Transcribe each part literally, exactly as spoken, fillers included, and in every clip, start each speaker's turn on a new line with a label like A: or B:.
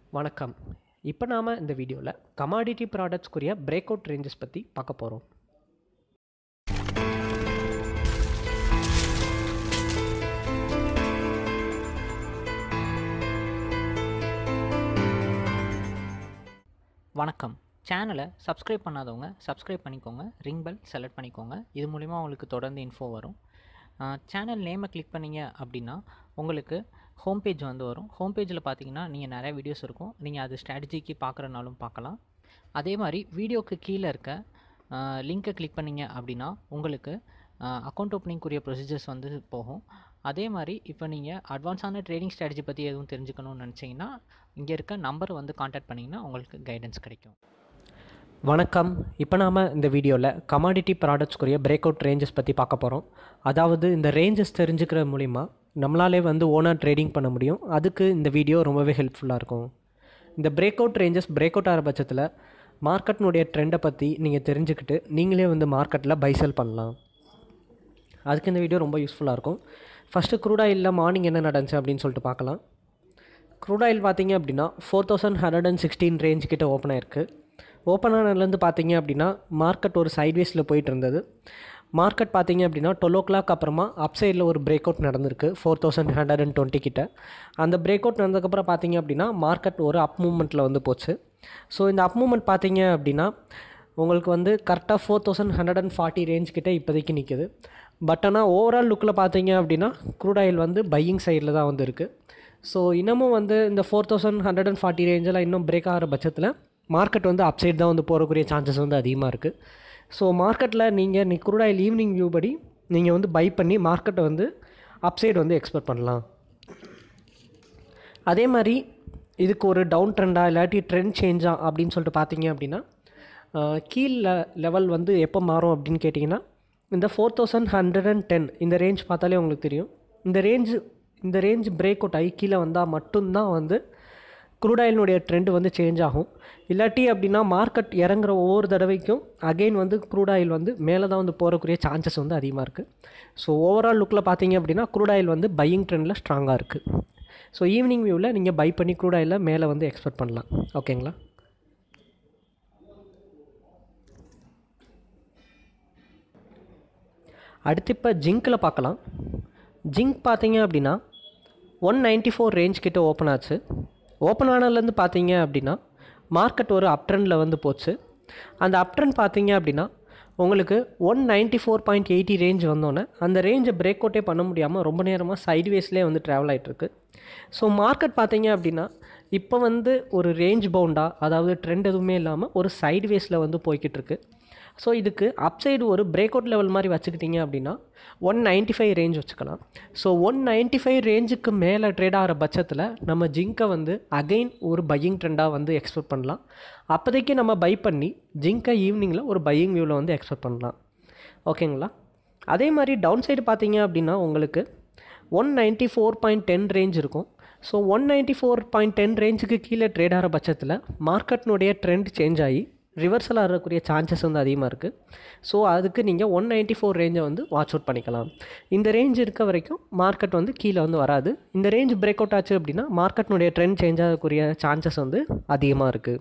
A: வணக்கம். இப்போ நாம இந்த வீடியோல கமாடிட்டி ப்ராடக்ட்ஸ்க்குரிய பிரேக் அவுட் ரேஞ்சஸ் பத்தி பார்க்க போறோம்.
B: வணக்கம். சேனலை சப்ஸ்கிரைப் பண்ணாதவங்க சப்ஸ்கிரைப் பண்ணிக்கோங்க. ரிங் பெல் செலக்ட் பண்ணிக்கோங்க. இது மூலிமா உங்களுக்கு தொடர்ந்து இன்ஃபோ வரும். சேனல் நேமை கிளிக் பண்ணிங்க அப்படின்னா உங்களுக்கு ஹோம் பேஜ் வந்து வரும். ஹோம் பேஜில் பார்த்தீங்கன்னா நீங்கள் நிறைய வீடியோஸ் இருக்கும். நீங்கள் அது ஸ்ட்ராட்டஜிக்கு பார்க்குறனாலும் பார்க்கலாம். அதே மாதிரி வீடியோக்கு கீழே இருக்க லிங்க்கை கிளிக் பண்ணிங்க அப்படின்னா உங்களுக்கு அக்கௌண்ட் ஓப்பனிங்குரிய ப்ரொசீஜர்ஸ் வந்து போகும். அதே மாதிரி இப்போ நீங்கள் அட்வான்ஸான ட்ரேடிங் ஸ்ட்ராட்டஜி பற்றி எதுவும் தெரிஞ்சுக்கணும்னு நினச்சிங்கன்னா இங்கே இருக்க நம்பர் வந்து கான்டாக்ட் பண்ணிங்கன்னா உங்களுக்கு கைடன்ஸ் கிடைக்கும்.
A: வணக்கம். இப்போ நாம இந்த வீடியோவில் கமாடிட்டி ப்ராடக்ட்ஸ்க்குரிய பிரேக் அவுட் ரேஞ்சஸ் பற்றி பார்க்க போகிறோம். அதாவது இந்த ரேஞ்சஸ் தெரிஞ்சுக்கிற மூலிமா நம்மளாலே வந்து ஓனாக ட்ரேடிங் பண்ண முடியும். அதுக்கு இந்த வீடியோ ரொம்பவே ஹெல்ப்ஃபுல்லாக இருக்கும். இந்த break out ranges break out ஆகிற பட்சத்தில் மார்க்கெட்னுடைய ட்ரெண்டை பற்றி நீங்கள் தெரிஞ்சுக்கிட்டு நீங்களே வந்து மார்க்கெட்டில் பை செல் பண்ணலாம். அதுக்கு இந்த வீடியோ ரொம்ப யூஸ்ஃபுல்லாக இருக்கும். ஃபஸ்ட்டு க்ரூட் ஆயிலில் மார்னிங் என்ன நடந்துச்சு அப்படின்னு சொல்லிட்டு பார்க்கலாம். க்ரூட் ஆயில் பார்த்தீங்க அப்படின்னா four thousand hundred and sixteen range கிட்ட ஓப்பன் ஆயிருக்கு. ஓப்பன் ஆனதுலேருந்து பார்த்தீங்க அப்படின்னா மார்க்கெட் ஒரு சைட்வேஸில் போயிட்டு இருந்தது. மார்க்கெட் பார்த்தீங்க அப்படின்னா டுவெல் ஓ கிளாக் அப்புறமா அப் சைடில் ஒரு பிரேக் அவுட் நடந்திருக்கு four thousand hundred and twenty கிட்ட. அந்த பிரேக் அவுட் நடந்ததுக்கப்புறம் பார்த்தீங்க அப்படின்னா மார்க்கெட் ஒரு அப் மூமெண்ட்டில் வந்து போச்சு. ஸோ இந்த அப் மூமெண்ட் பார்த்தீங்க அப்படின்னா உங்களுக்கு வந்து கரெக்டாக four thousand hundred and forty range கிட்ட இப்போதைக்கு நிற்குது. பட் ஆனால் ஓவரால் லுக்கில் பார்த்தீங்க அப்படின்னா க்ரூட் ஆயில் வந்து பையிங் சைடில் தான் வந்து இருக்குது. ஸோ இன்னமும் வந்து இந்த four thousand hundred and forty ரேஞ்செல்லாம் இன்னும் பிரேக் ஆகிற பட்சத்தில் மார்க்கெட் வந்து அப் சைட் தான் வந்து போகக்கூடிய சான்சஸ் வந்து அதிகமாக இருக்குது. ஸோ மார்க்கெட்டில் நீங்கள் நீ க்ரூட் ஆயில் ஈவினிங் வியூ படி நீங்கள் வந்து பை பண்ணி மார்க்கெட்டை வந்து அப் சைடு வந்து எக்ஸ்பெக்ட் பண்ணலாம். அதே மாதிரி இதுக்கு ஒரு டவுன் ட்ரெண்டாக இல்லாட்டி ட்ரெண்ட் சேஞ்சா அப்படின்னு சொல்லிட்டு பார்த்தீங்க அப்படின்னா கீழே லெவல் வந்து எப்போ மாறும் அப்படின்னு கேட்டிங்கன்னா இந்த four thousand hundred and ten இந்த ரேஞ்ச் பார்த்தாலே உங்களுக்கு தெரியும். இந்த ரேஞ்சு இந்த ரேஞ்ச் பிரேக் அவுட் ஆகி கீழே வந்தால் மட்டும்தான் வந்து க்ரூட் ஆயிலினுடைய ட்ரெண்ட் வந்து சேஞ்ச் ஆகும். இல்லாட்டி அப்படின்னா மார்க்கெட் இறங்குற ஒவ்வொரு தடவைக்கும் அகெயின் வந்து க்ரூட் ஆயில் வந்து மேலே தான் வந்து போகக்கூடிய சான்சஸ் வந்து அதிகமாக இருக்குது. ஸோ ஓவரால் லுக்கில் பார்த்தீங்க அப்படின்னா க்ரூட் ஆயில் வந்து பையிங் ட்ரெண்டில் ஸ்ட்ராங்காக இருக்குது. ஸோ ஈவினிங் வியூவில் நீங்கள் பை பண்ணி க்ரூட் ஆயிலில் மேலே வந்து எக்ஸ்பெக்ட் பண்ணலாம். ஓகேங்களா? அடுத்து இப்போ ஜிங்க்கில் பார்க்கலாம். ஜிங்க் பார்த்தீங்க அப்படின்னா ஒன் நைன்ட்டி ஃபோர் ரேஞ்ச் கிட்ட ஓப்பன் ஆச்சு. ஓப்பன் ஆனதுலேருந்து பார்த்தீங்க அப்படின்னா மார்க்கெட் ஒரு அப் ட்ரெண்டில் வந்து போச்சு. அந்த அப் ட்ரெண்ட் பார்த்தீங்க அப்படின்னா உங்களுக்கு one ninety four point eighty range வந்தோன்னே அந்த ரேஞ்சை பிரேக் அவுட்டே பண்ண முடியாமல் ரொம்ப நேரமாக சைட்வேஸ்லேயே வந்து ட்ராவல் ஆகிட்டுருக்கு. ஸோ மார்க்கெட் பார்த்தீங்க அப்படின்னா இப்போ வந்து ஒரு ரேஞ்ச் பவுண்டாக, அதாவது ட்ரெண்ட் எதுவுமே இல்லாமல் ஒரு சைட்வேஸில் வந்து போய்கிட்டு இருக்கு. ஸோ இதுக்கு அப் சைடு ஒரு பிரேக் அவுட் லெவல் மாதிரி வச்சுக்கிட்டிங்க அப்படின்னா ஒன் நைன்ட்டி ஃபைவ் ரேஞ்ச் வச்சுக்கலாம். ஸோ ஒன் நைன்ட்டி ஃபைவ் ரேஞ்சுக்கு மேலே ட்ரேட் ஆகிற பட்சத்தில் நம்ம ஜிங்கை வந்து அகெயின் ஒரு பையிங் ட்ரெண்டாக வந்து எக்ஸ்பெக்ட் பண்ணலாம். அப்போதைக்கு நம்ம பை பண்ணி ஜிங்கை ஈவினிங்கில் ஒரு பையிங் வியூவில் வந்து எக்ஸ்பெக்ட் பண்ணலாம். ஓகேங்களா? அதே மாதிரி டவுன் சைடு பார்த்தீங்க அப்படின்னா உங்களுக்கு one ninety four point ten range இருக்கும். So one ninety four point ten ரேஞ்சுக்கு கீழே ட்ரேட் ஆகிற பட்சத்தில் மார்க்கெட்னுடைய ட்ரெண்ட் சேஞ்ச் ஆகி ரிவர்சல் ஆகக்கூடிய சான்சஸ் வந்து அதிகமாக இருக்குது. ஸோ அதுக்கு நீங்கள் ஒன் நைன்ட்டி ஃபோர் ரேஞ்சை வந்து வாட்ச் அவுட் பண்ணிக்கலாம். இந்த ரேஞ்ச் இருக்க வரைக்கும் மார்க்கெட் வந்து கீழே வந்து வராது. இந்த ரேஞ்ச் பிரேக் அவுட் ஆச்சு அப்படின்னா மார்க்கெட்னுடைய ட்ரெண்ட் சேஞ்ச் ஆகக்கூடிய சான்சஸ் வந்து அதிகமாக இருக்குது.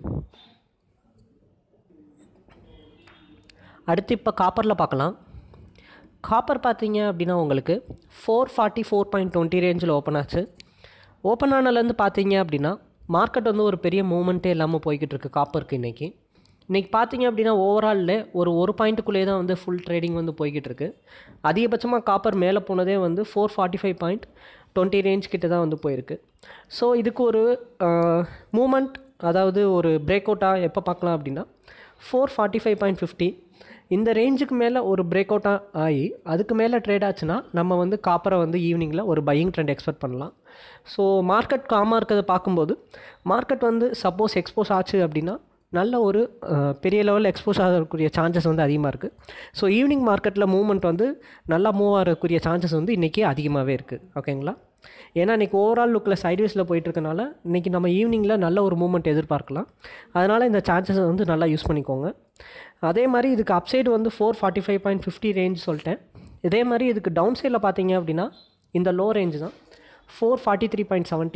A: அடுத்து இப்போ காப்பரில் பார்க்கலாம். காப்பர் பார்த்தீங்க அப்படின்னா உங்களுக்கு four forty four point twenty ரேஞ்சில் ஓப்பன் ஆச்சு. ஓப்பன் ஆனதுலேருந்து பார்த்தீங்க அப்படின்னா மார்க்கெட் வந்து ஒரு பெரிய மூவ்மெண்ட்டே இல்லாமல் போய்கிட்டு இருக்குது காப்பருக்கு. இன்றைக்கி இன்றைக்கி பார்த்தீங்க அப்படின்னா ஓவராலில் ஒரு ஒரு பாயிண்ட்டுக்குள்ளே தான் வந்து ஃபுல் ட்ரேடிங் வந்து போய்கிட்டு இருக்குது. அதிகபட்சமாக காப்பர் மேலே போனதே வந்து four forty five point twenty range கிட்ட தான் வந்து போயிருக்கு. ஸோ இதுக்கு ஒரு மூமெண்ட், அதாவது ஒரு பிரேக் அவுட்டாக எப்போ பார்க்கலாம் அப்படின்னா four forty five point fifty இந்த ரேஞ்சுக்கு மேலே ஒரு பிரேக் அவுட்டாக ஆகி அதுக்கு மேலே ட்ரேட் ஆச்சுன்னா நம்ம வந்து காப்பரை வந்து ஈவினிங்கில் ஒரு பையிங் ட்ரெண்ட் எக்ஸ்பெக்ட் பண்ணலாம். ஸோ மார்க்கெட் காமாக இருக்கிறத பார்க்கும்போது மார்க்கெட் வந்து சப்போஸ் எக்ஸ்போஸ் ஆச்சு அப்படின்னா நல்ல ஒரு பெரிய லெவலில் எக்ஸ்போஸ் ஆகக்கூடிய சான்சஸ் வந்து அதிகமாக இருக்குது. ஸோ ஈவினிங் மார்க்கெட்டில் மூவ்மெண்ட் வந்து நல்லா மூவ் ஆகக்கூடிய சான்சஸ் வந்து இன்றைக்கி அதிகமாகவே இருக்குது. ஓகேங்களா? ஏன்னா இன்றைக்கி ஓவரால் லுக்கில் சைட்வேஸில் போயிட்டுருக்கனால இன்றைக்கி நம்ம ஈவினிங்கில் நல்ல ஒரு மூவ்மெண்ட் எதிர்பார்க்கலாம். அதனால் இந்த சான்சஸை வந்து நல்லா யூஸ் பண்ணிக்கோங்க. அதே மாதிரி இதுக்கு அப்சைடு வந்து four forty five point fifty range சொல்லிட்டேன். இதே மாதிரி இதுக்கு டவுன் சைடில் பார்த்தீங்க அப்படின்னா இந்த லோ ரேஞ்சு தான் four forty three point seventy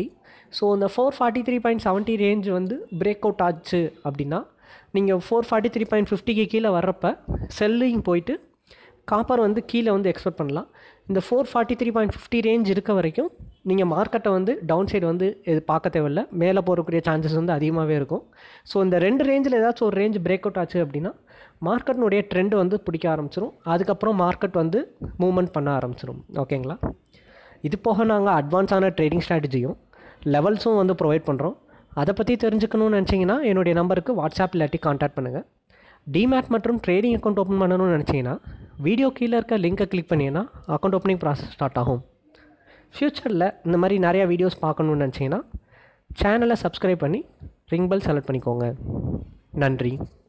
A: so இந்த four forty three point seventy range வந்து பிரேக் அவுட் ஆச்சு அப்படின்னா நீங்கள் ஃபோர் ஃபார்ட்டி த்ரீ பாயிண்ட் ஃபிஃப்டிக்கு கீழே வர்றப்ப செல்லிங் போயிட்டு காப்பர் வந்து கீழே வந்து எக்ஸ்பெக்ட் பண்ணலாம். இந்த four forty three point fifty range இருக்க வரைக்கும் நீங்கள் மார்க்கெட்டை வந்து டவுன் சைடு வந்து இது பார்க்க தேவையில்லை, மேலே போகக்கூடிய சான்சஸ் வந்து அதிகமாகவே இருக்கும். ஸோ இந்த ரெண்டு ரேஞ்சில் ஏதாச்சும் ஒரு ரேஞ்ச் பிரேக் அவுட் ஆச்சு அப்படின்னா மார்க்கெட்னுடைய ட்ரெண்ட் வந்து பிடிக்க ஆரம்பிச்சிடும். அதுக்கப்புறம் மார்க்கெட் வந்து மூவ்மெண்ட் பண்ண ஆரம்பிச்சிடும். ஓகேங்களா? இது போக நாங்கள் அட்வான்ஸான ட்ரேடிங் ஸ்ட்ராட்டஜியும் லெவல்ஸும் வந்து ப்ரொவைட் பண்ணுறோம். அதை பற்றி தெரிஞ்சுக்கணும்னு நினச்சிங்கன்னா என்னுடைய நம்பருக்கு வாட்ஸ்அப் இல்லாட்டி கான்டாக்ட் பண்ணுங்கள். டிமேட் மற்றும் ட்ரேடிங் அக்கௌண்ட் ஓப்பன் பண்ணணும்னு நினச்சிங்கன்னா வீடியோ கீழே இருக்க லிங்கை கிளிக் பண்ணிங்கன்னா அக்கௌண்ட் ஓப்பனிங் ப்ராசஸ் ஸ்டார்ட் ஆகும். ஃப்யூச்சரில் இந்த மாதிரி நிறையா வீடியோஸ் பார்க்கணுன்னு நினச்சிங்கன்னா சேனலை சப்ஸ்கிரைப் பண்ணி ரிங் பெல் செலக்ட் பண்ணிக்கோங்க. நன்றி.